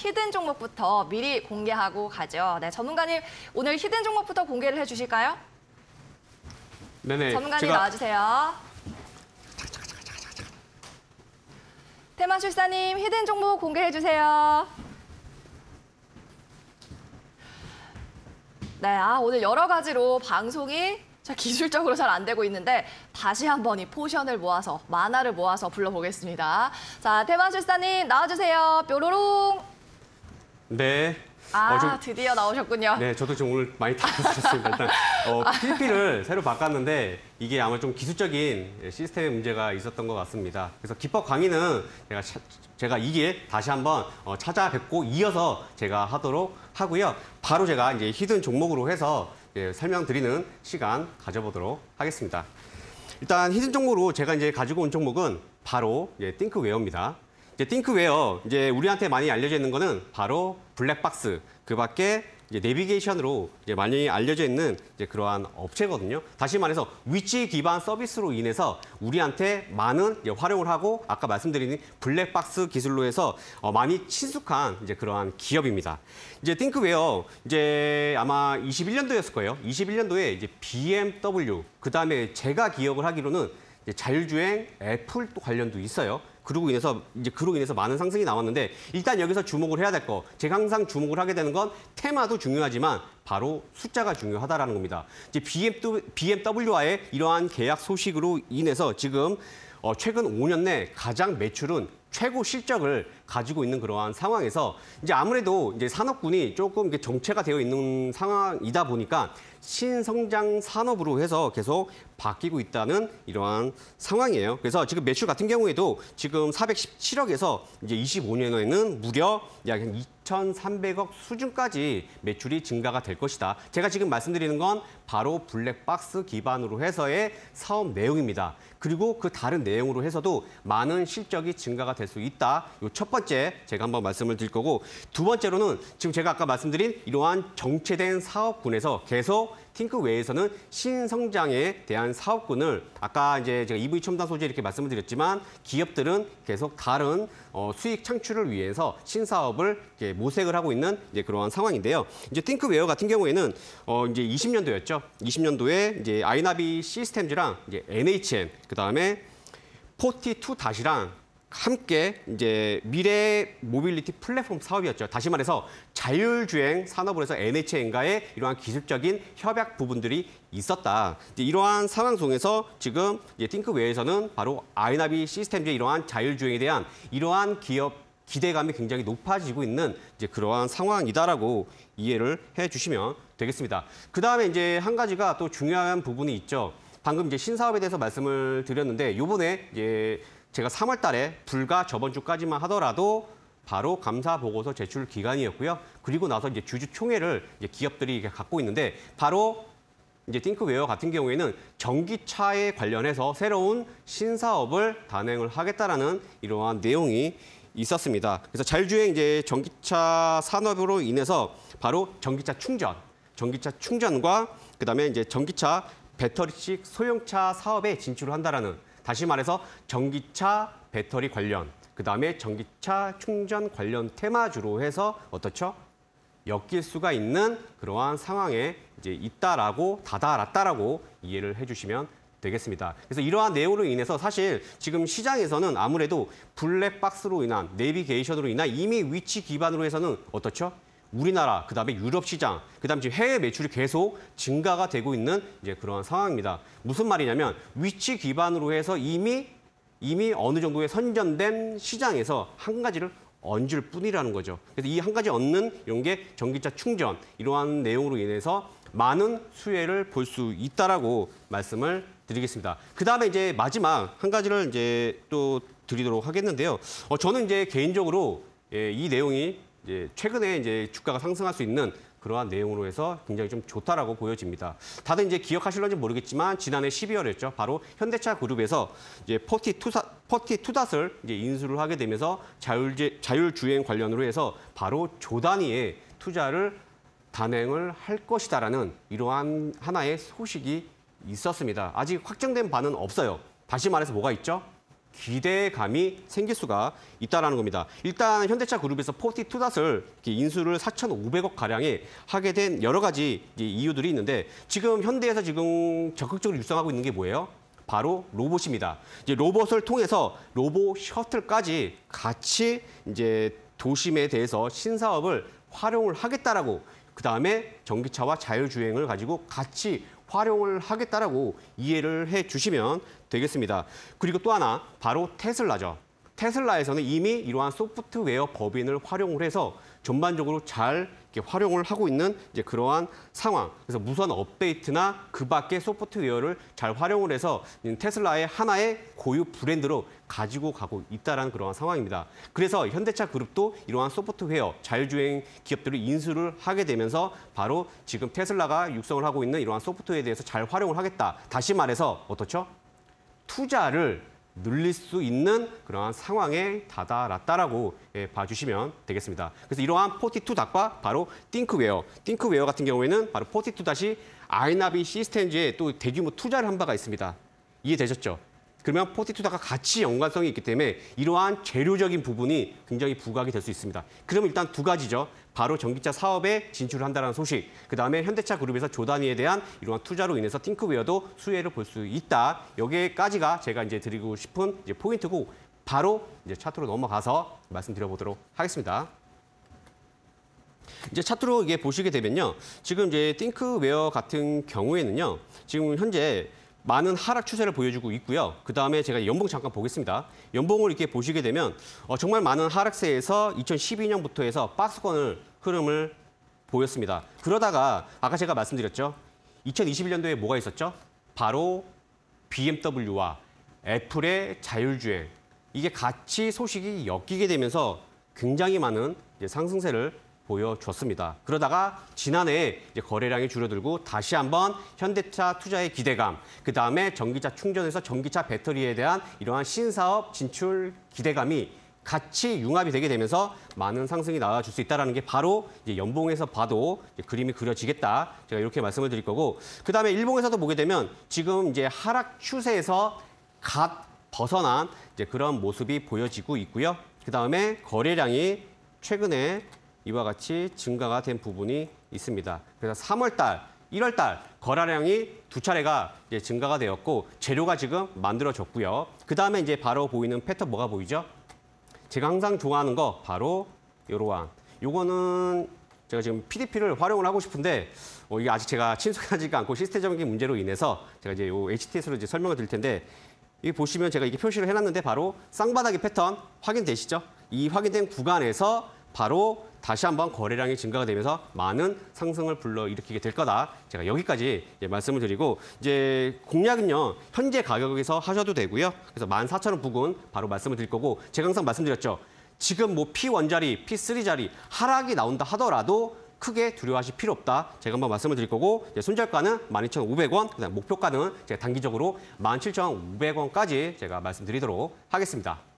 히든 종목부터 미리 공개하고 가죠. 네, 전문가님 오늘 히든 종목부터 공개를 해주실까요? 네네. 전문가님 나와주세요. 테마술사님 히든 종목 공개해주세요. 네, 오늘 여러 가지로 방송이 기술적으로 잘 안 되고 있는데 다시 한번 이 포션을 모아서, 만화를 모아서 불러보겠습니다. 자, 테마술사님 나와주세요. 뾰로롱. 네. 드디어 나오셨군요. 네, 저도 지금 오늘 많이 당황스럽습니다. 일단 PP를 새로 바꿨는데 이게 아마 좀 기술적인 시스템의 문제가 있었던 것 같습니다. 그래서 기법 강의는 제가 이 길 다시 한번 찾아뵙고 이어서 제가 하도록 하고요. 바로 제가 이제 히든 종목으로 해서 설명드리는 시간 가져보도록 하겠습니다. 일단 히든 종목으로 제가 이제 가지고 온 종목은 바로 띵크웨어입니다. 띵크웨어, 우리한테 많이 알려져 있는 거는 바로 블랙박스, 그 밖에 내비게이션으로 많이 알려져 있는 그러한 업체거든요. 다시 말해서 위치 기반 서비스로 인해서 우리한테 많은 활용을 하고 아까 말씀드린 블랙박스 기술로 해서 많이 친숙한 그러한 기업입니다. 띵크웨어 아마 21년도였을 거예요. 21년도에 BMW, 그다음에 제가 기억을 하기로는 자율주행 애플 또 관련도 있어요. 그로 인해서 많은 상승이 나왔는데 일단 여기서 주목을 해야 될 거, 제가 항상 주목을 하게 되는 건 테마도 중요하지만 바로 숫자가 중요하다라는 겁니다. BMW와의 이러한 계약 소식으로 인해서 지금 최근 5년 내 가장 매출은 최고 실적을 가지고 있는 그러한 상황에서 아무래도 산업군이 조금 정체가 되어 있는 상황이다 보니까 신성장 산업으로 해서 계속 바뀌고 있다는 이러한 상황이에요. 그래서 지금 매출 같은 경우에도 지금 417억에서 25년에는 무려 약 2,300억 수준까지 매출이 증가가 될 것이다. 제가 지금 말씀드리는 건 바로 블랙박스 기반으로 해서의 사업 내용입니다. 그리고 그 다른 내용으로 해서도 많은 실적이 증가가 될 수 있다. 요 첫 번째 제가 한번 말씀을 드릴 거고, 두 번째로는 지금 제가 아까 말씀드린 이러한 정체된 사업군에서 계속 띵크웨어에서는 신성장에 대한 사업군을 아까 제가 EV 첨단 소재 이렇게 말씀을 드렸지만 기업들은 계속 다른 수익 창출을 위해서 신사업을 모색을 하고 있는 그러한 상황인데요. 띵크웨어 같은 경우에는 20년도였죠. 20년도에 아이나비 시스템즈랑 NHN 그다음에 42-랑 함께 미래 모빌리티 플랫폼 사업이었죠. 다시 말해서 자율주행 산업으로 해서 NHN과의 이러한 기술적인 협약 부분들이 있었다. 이러한 상황 속에서 지금 띵크웨어에서는 바로 아이나비 시스템즈의 이러한 자율주행에 대한 이러한 기업 기대감이 굉장히 높아지고 있는 그러한 상황이다라고 이해를 해주시면 되겠습니다. 그 다음에 한 가지가 또 중요한 부분이 있죠. 방금 신사업에 대해서 말씀을 드렸는데 요번에 제가 3월 달에 불과 저번 주까지만 하더라도 바로 감사 보고서 제출 기간이었고요. 그리고 나서 주주총회를 기업들이 갖고 있는데 바로 띵크웨어 같은 경우에는 전기차에 관련해서 새로운 신사업을 단행을 하겠다라는 이러한 내용이 있었습니다. 그래서 자율주행 전기차 산업으로 인해서 바로 전기차 충전과 그다음에 전기차 배터리식 소형차 사업에 진출을 한다라는, 다시 말해서 전기차 배터리 관련, 그다음에 전기차 충전 관련 테마주로 해서 어떻죠? 엮일 수가 있는 그러한 상황에 있다라고 다다랐다라고 이해를 해주시면 되겠습니다. 그래서 이러한 내용으로 인해서 사실 지금 시장에서는 아무래도 블랙박스로 인한 내비게이션으로 인한 이미 위치 기반으로 해서는 어떻죠? 우리나라, 그다음에 유럽 시장, 그다음에 지금 해외 매출이 계속 증가가 되고 있는 그러한 상황입니다. 무슨 말이냐면 위치 기반으로 해서 이미 어느 정도의 선전된 시장에서 한 가지를 얹을 뿐이라는 거죠. 그래서 이 한 가지 얹는 이런 게 전기차 충전, 이러한 내용으로 인해서 많은 수혜를 볼 수 있다라고 말씀을 드리겠습니다. 그다음에 마지막 한 가지를 또 드리도록 하겠는데요. 저는 개인적으로 이 내용이 최근에 주가가 상승할 수 있는 그러한 내용으로 해서 굉장히 좀 좋다라고 보여집니다. 다들 기억하실런지 모르겠지만 지난해 12월이었죠. 바로 현대차 그룹에서 42닷을 인수를 하게 되면서 자율주행 관련으로 해서 바로 조 단위의 투자를 단행을 할 것이다라는 이러한 하나의 소식이 있었습니다. 아직 확정된 바는 없어요. 다시 말해서 뭐가 있죠? 기대감이 생길 수가 있다는 겁니다. 일단 현대차 그룹에서 42닷을 인수를 4,500억 가량에 하게 된 여러 가지 이유들이 있는데 지금 현대에서 지금 적극적으로 육성하고 있는 게 뭐예요? 바로 로봇입니다. 이제 로봇을 통해서 로봇 셔틀까지 같이 이제 도심에 대해서 신사업을 활용을 하겠다라고 그다음에 전기차와 자율주행을 가지고 같이 활용을 하겠다라고 이해를 해 주시면 되겠습니다. 그리고 또 하나 바로 테슬라죠. 테슬라에서는 이미 이러한 소프트웨어 법인을 활용을 해서 전반적으로 잘 이렇게 활용을 하고 있는 이제 그러한 상황. 그래서 무선 업데이트나 그 밖의 소프트웨어를 잘 활용을 해서 테슬라의 하나의 고유 브랜드로 가지고 가고 있다는 그러한 상황입니다. 그래서 현대차 그룹도 이러한 소프트웨어, 자율주행 기업들을 인수를 하게 되면서 바로 지금 테슬라가 육성을 하고 있는 이러한 소프트웨어에 대해서 잘 활용을 하겠다. 다시 말해서 어떻죠? 투자를 늘릴 수 있는 그러한 상황에 다다랐다라고 봐주시면 되겠습니다. 그래서 이러한 42닷과 바로 띵크웨어 같은 경우에는 바로 42닷이 아이나비 시스템즈에 또 대규모 투자를 한 바가 있습니다. 이해되셨죠? 그러면 42닷과 같이 연관성이 있기 때문에 이러한 재료적인 부분이 굉장히 부각이 될 수 있습니다. 그럼 일단 두 가지죠. 바로 전기차 사업에 진출을 한다는 소식. 그다음에 현대차 그룹에서 조단위에 대한 이러한 투자로 인해서 띵크웨어도 수혜를 볼 수 있다. 여기까지가 제가 이제 드리고 싶은 이제 포인트고 바로 이제 차트로 넘어가서 말씀드려보도록 하겠습니다. 이제 차트로 이게 보시게 되면요. 지금 이제 띵크웨어 같은 경우에는요. 지금 현재 많은 하락 추세를 보여주고 있고요. 그다음에 제가 연봉 잠깐 보겠습니다. 연봉을 이렇게 보시게 되면 정말 많은 하락세에서 2012년부터 해서 박스권 흐름을 보였습니다. 그러다가 아까 제가 말씀드렸죠. 2021년도에 뭐가 있었죠? 바로 BMW와 애플의 자율주행. 이게 같이 소식이 엮이게 되면서 굉장히 많은 이제 상승세를 보여줬습니다. 그러다가 지난해 이제 거래량이 줄어들고 다시 한번 현대차 투자의 기대감, 그다음에 전기차 충전에서 전기차 배터리에 대한 이러한 신사업 진출 기대감이 같이 융합이 되게 되면서 많은 상승이 나와줄 수 있다는 게 바로 이제 연봉에서 봐도 이제 그림이 그려지겠다. 제가 이렇게 말씀을 드릴 거고, 그다음에 일봉에서도 보게 되면 지금 이제 하락 추세에서 갓 벗어난 이제 그런 모습이 보여지고 있고요. 그다음에 거래량이 최근에 이와 같이 증가가 된 부분이 있습니다. 그래서 3월 달, 1월 달 거래량이 두 차례가 이제 증가가 되었고 재료가 지금 만들어졌고요. 그다음에 이제 바로 보이는 패턴 뭐가 보이죠? 제가 항상 좋아하는 거 바로 이러한. 요거는 제가 지금 PDP를 활용을 하고 싶은데 이게 아직 제가 친숙하지가 않고 시스템적인 문제로 인해서 제가 이제 요 HTS로 이제 설명을 드릴 텐데 이 보시면 제가 이게 표시를 해놨는데 바로 쌍바닥의 패턴 확인되시죠? 이 확인된 구간에서 바로 다시 한번 거래량이 증가가 되면서 많은 상승을 불러일으키게 될 거다. 제가 여기까지 말씀을 드리고 이제 공략은요. 현재 가격에서 하셔도 되고요. 그래서 14,000원 부근 바로 말씀을 드릴 거고 제가 항상 말씀드렸죠. 지금 뭐 P1자리, P3자리 하락이 나온다 하더라도 크게 두려워하실 필요 없다. 제가 한번 말씀을 드릴 거고 손절가는 12,500원, 그다음 목표가는 제가 단기적으로 17,500원까지 제가 말씀드리도록 하겠습니다.